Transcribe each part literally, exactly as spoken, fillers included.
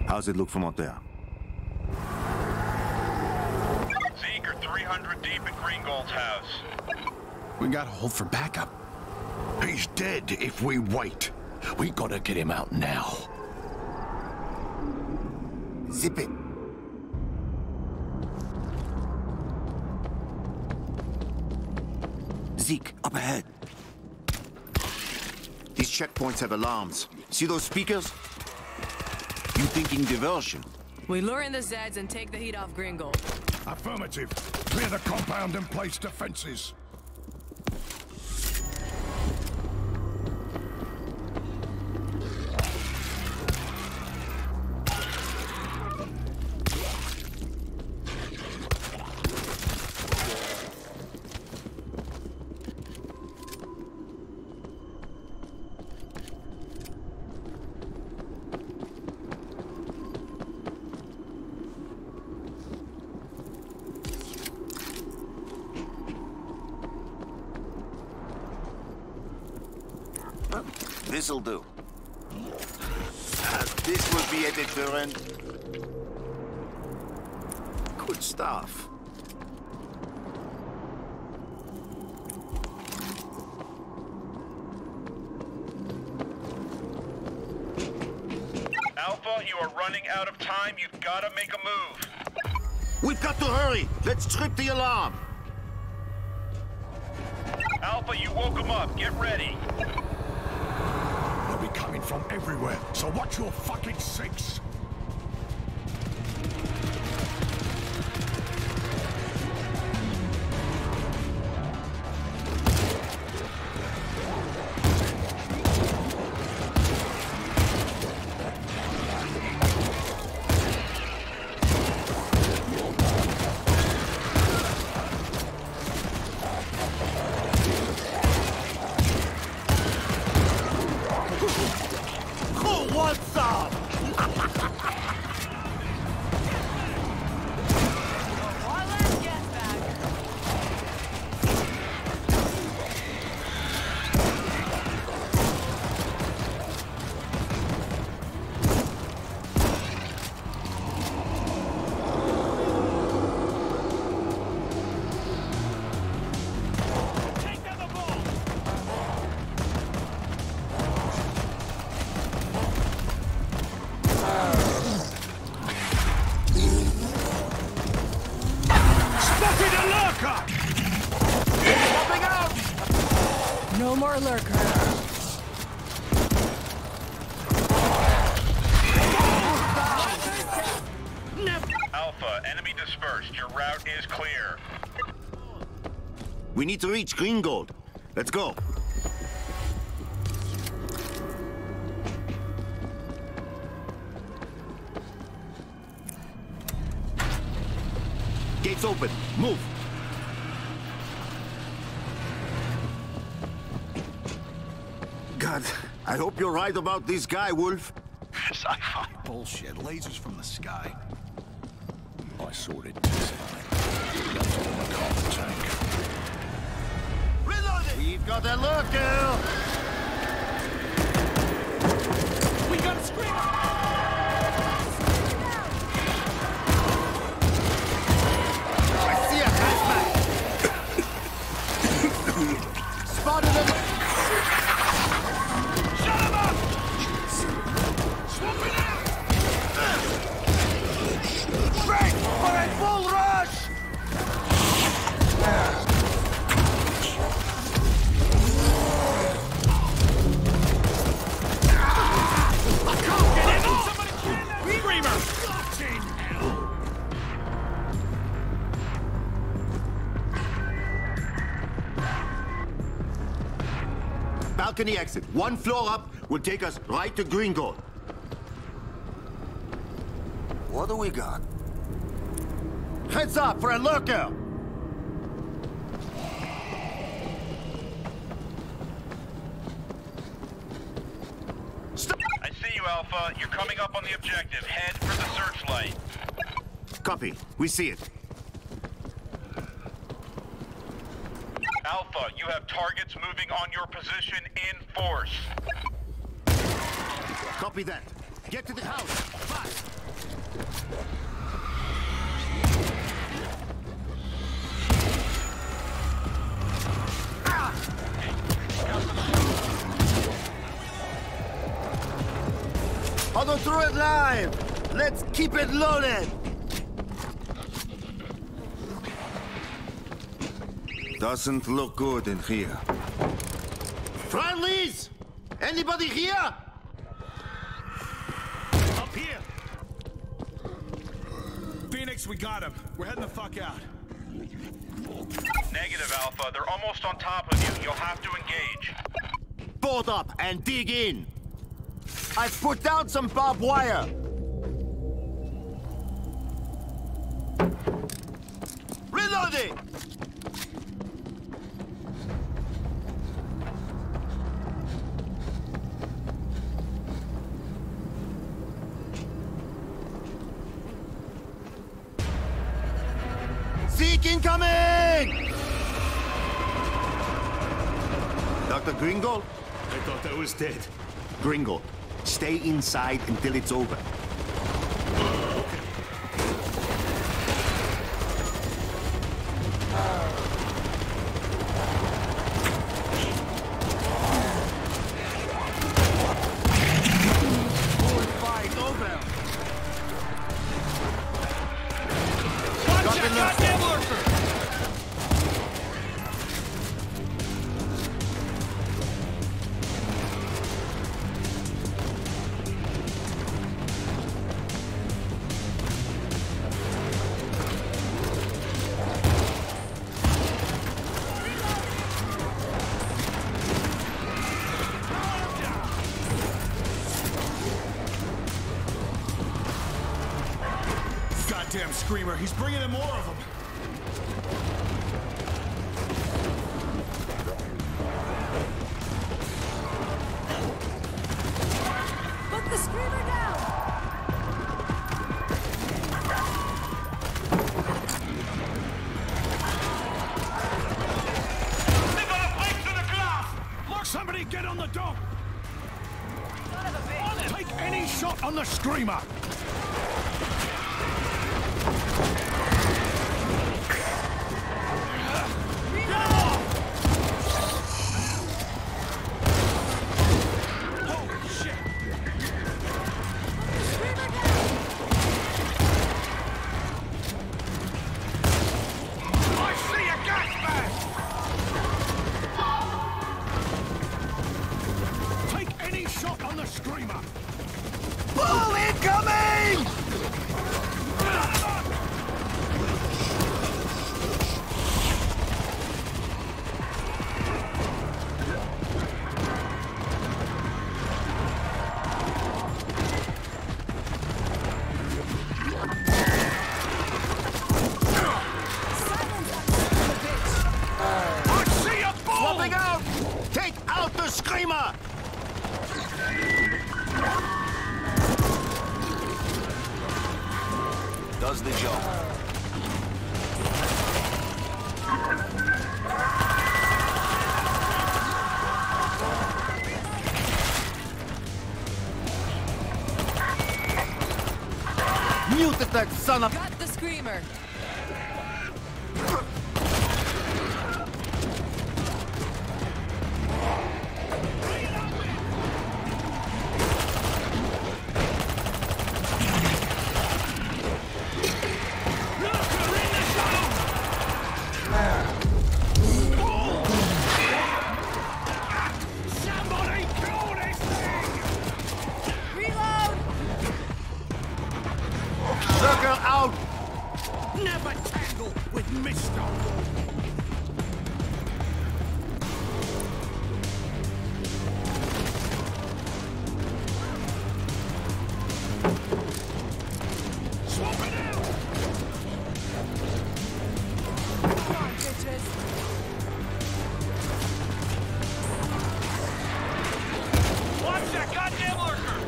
How's it look from out there? Zeke are three hundred deep at Greengold's house. We gotta hold for backup. He's dead if we wait. We gotta get him out now. Zip it. Zeke, up ahead. These checkpoints have alarms. See those speakers? You thinking diversion? We lure in the Zeds and take the heat off Greengold. Affirmative. Clear the compound and place defenses. This'll do. Uh, this will be a deterrent. Good stuff. Alpha, you are running out of time. You've got to make a move. We've got to hurry. Let's trip the alarm. Alpha, you woke him up. Get ready. They'll be coming from everywhere, so watch your fucking six. What's up? No more lurker. Alpha, enemy dispersed. Your route is clear. We need to reach Greengold. Let's go. Gates open. Move. God, I hope you're right about this guy, Wolf. Sci-fi bullshit. Lasers from the sky. I sorted this fine. Left it in the cargo tank. Reloading! We've got a lurker! We got a screamer! I see a hazmat! Spotted him! Shut him up! Swooping out! Break for a full rush! I can't get in! Somebody kill that screamer! Fucking hell! Balcony exit. One floor up will take us right to Greengold. What do we got? Heads up for a lurker! Stop! I see you, Alpha. You're coming up on the objective. Head for the searchlight. Copy. We see it. Alpha, you have targets moving on your position in force. Copy that. Get to the house, fast! Auto turret live! Let's keep it loaded! Doesn't look good in here. Friendlies! Anybody here? Up here! Phoenix, we got him. We're heading the fuck out. Negative, Alpha. They're almost on top of you. You'll have to engage. Board up and dig in! I've put down some barbed wire! Reloading! Zeke incoming! Doctor Gringo? I thought that was dead. Gringo, stay inside until it's over. Goddamn Screamer, he's bringing in more of them. Put the Screamer down! They got a pipe to the glass! Look, somebody get on the dog! Take any shot on the Screamer! Bull incoming! I see a bull! Swapping out! Take out the Screamer! Does the job. Muted that son of... Got the Screamer! Circle out! Never tangle with Mister Swap it out! Come on, bitches! Watch that goddamn lurker!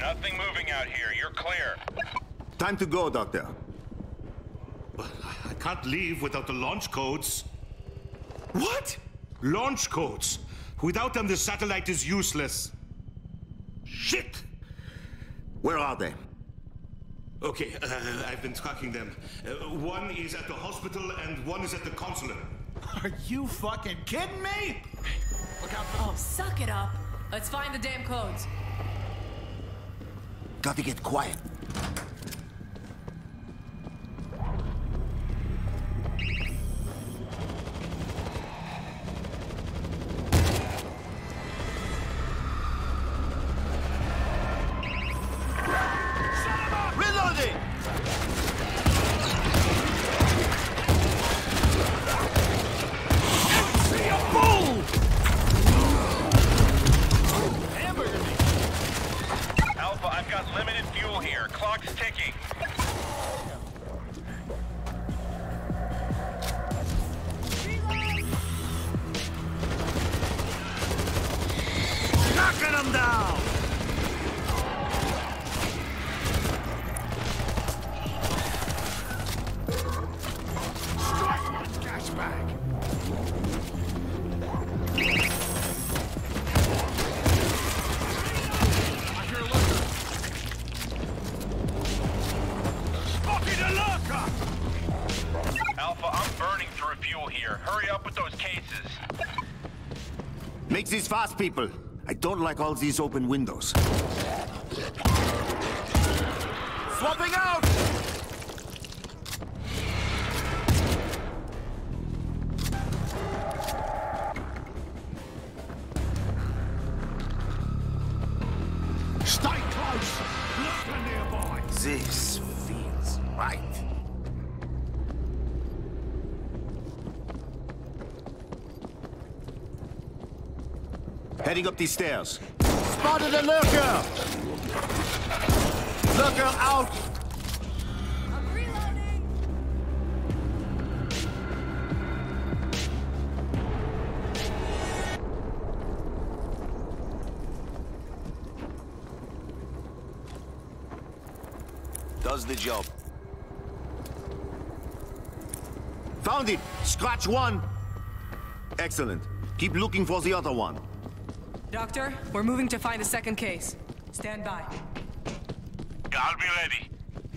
Nothing moving out here. You're clear. Time to go, Doctor. I can't leave without the launch codes. What? Launch codes? Without them, the satellite is useless. Shit! Where are they? Okay, uh, I've been tracking them. Uh, one is at the hospital and one is at the consulate. Are you fucking kidding me? Look out for... Oh, suck it up. Let's find the damn codes. Gotta get quiet. Reloading! See a bull! Alpha, I've got limited fuel here. Clock's ticking. Knocking them down! Strike that gas bag! I hear a lurker! Spotted a lurker! Alpha, I'm burning through fuel here. Hurry up with those cases. Make this fast, people. I don't like all these open windows. Swapping out! Stay close! Lurker nearby! This feels right. Heading up these stairs. Spotted a lurker! Lurker out! I'm reloading. Does the job. Found it! Scratch one! Excellent. Keep looking for the other one. Doctor, we're moving to find the second case. Stand by. I'll be ready.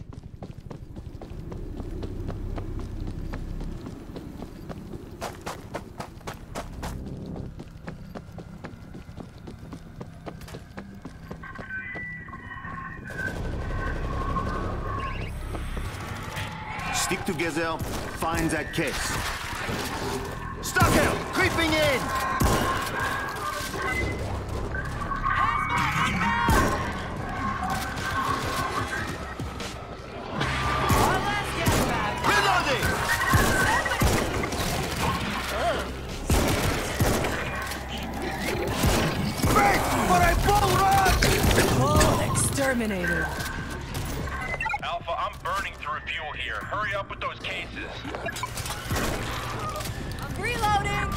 Stick together, find that case. Stalker! Creeping in! One last gas bag. Reloading! Break for a bull run! Bull exterminated. Alpha, I'm burning through fuel here. Hurry up with those cases. I'm reloading.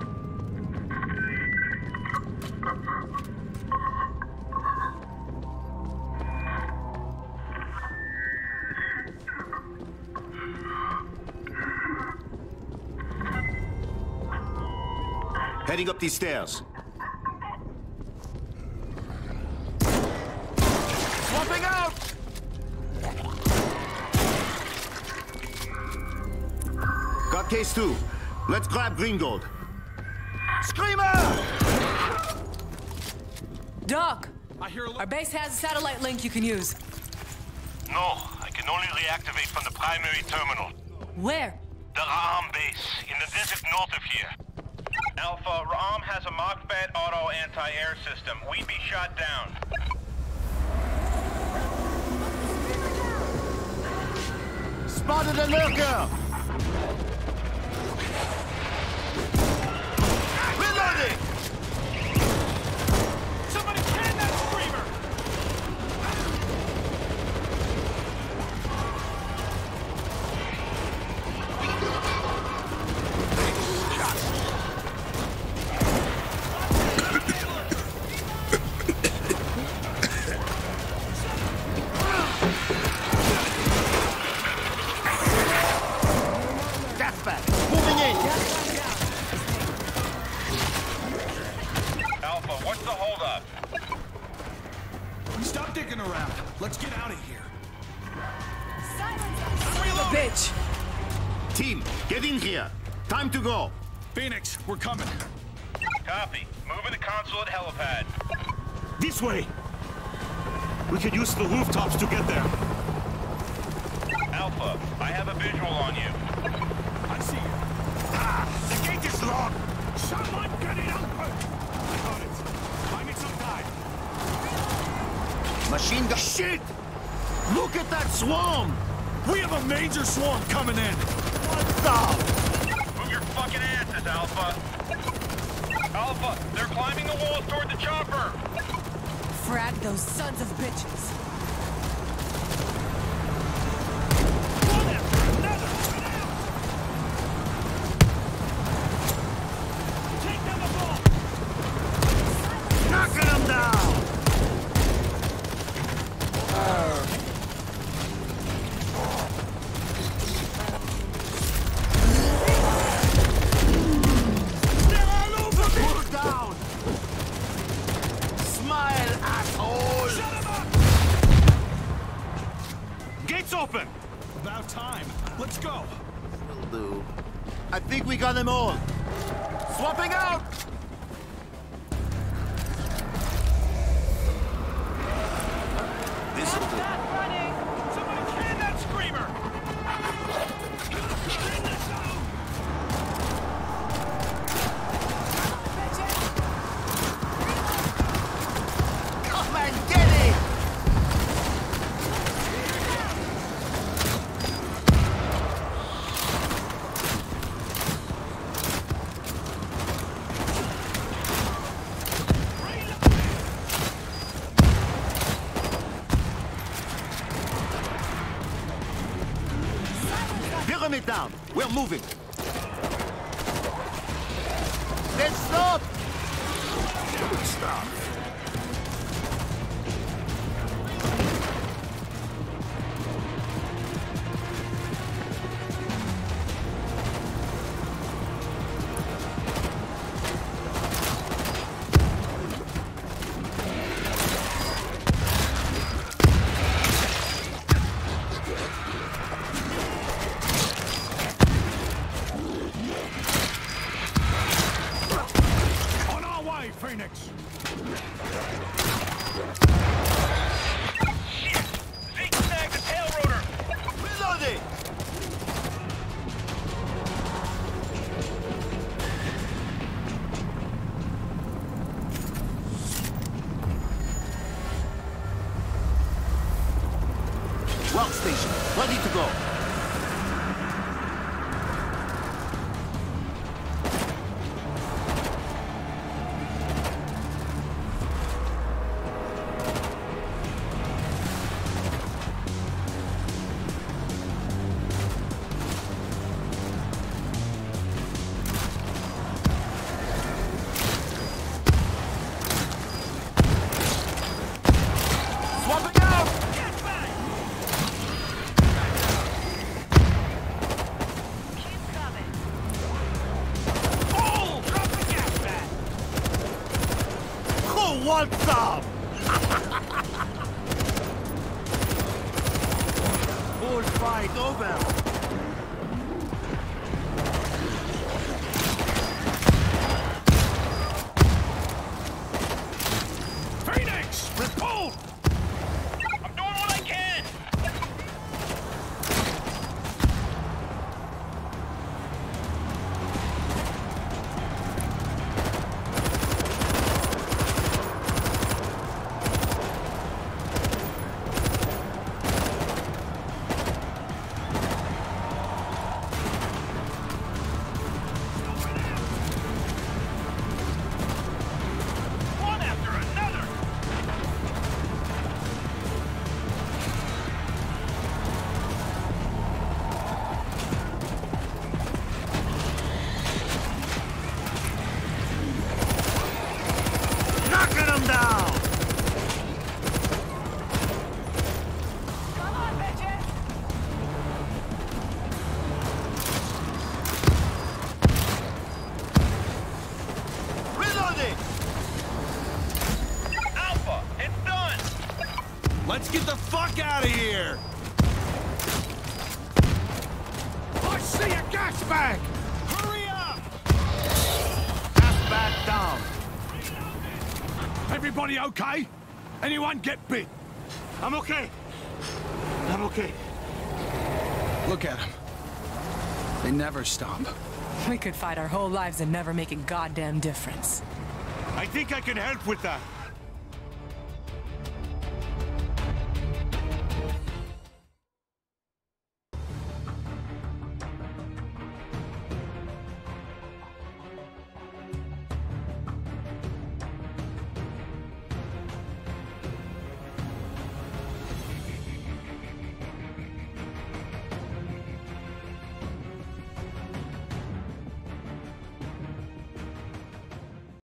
Heading up these stairs. Swapping out! Got case two. Let's grab Green Gold. Screamer! Doc, I hear a our base has a satellite link you can use. No, I can only reactivate from the primary terminal. Where? The Ra'am base, in the desert north of here. Alpha, Ra'am has a Mach-Fed auto anti-air system. We'd be shot down. Spotted a lurker! Reloading! Somebody can that screamer! the holdup? Stop digging around. Let's get out of here. Bitch! Team, get in here. Time to go. Phoenix, we're coming. Copy. Moving to consulate helipad. This way! We can use the rooftops to get there. Alpha, I have a visual on you. I see you. Ah! The gate is locked! Someone get it open! I got it. I need some time. Machine gun. Shit! Look at that swarm! We have a major swarm coming in. What's up? Move your fucking asses, Alpha. Alpha, they're climbing the walls toward the chopper. Frag those sons of bitches. Knocking them down! They're all over me! Pull down! Smile, asshole! Shut him up! Gates open! About time. Let's go. Will do. I think we got them all. Swapping out! This'll do. Somebody can that screamer! Come and get it! Pyramid down! We're moving! Let's stop! Stop! On our way, Phoenix! Shit! Zeke snagged the tail rotor. Reloading! Workstation, ready to go. Swapping out! Oh! Drop the gas back! Who wants some? Full fight over. Phoenix! Report! I'm doing what I can. Let's get the fuck out of here! I see a gas bag! Hurry up! Gas bag down. Everybody okay? Anyone get bit? I'm okay. I'm okay. Look at them. They never stop. We could fight our whole lives and never make a goddamn difference. I think I can help with that.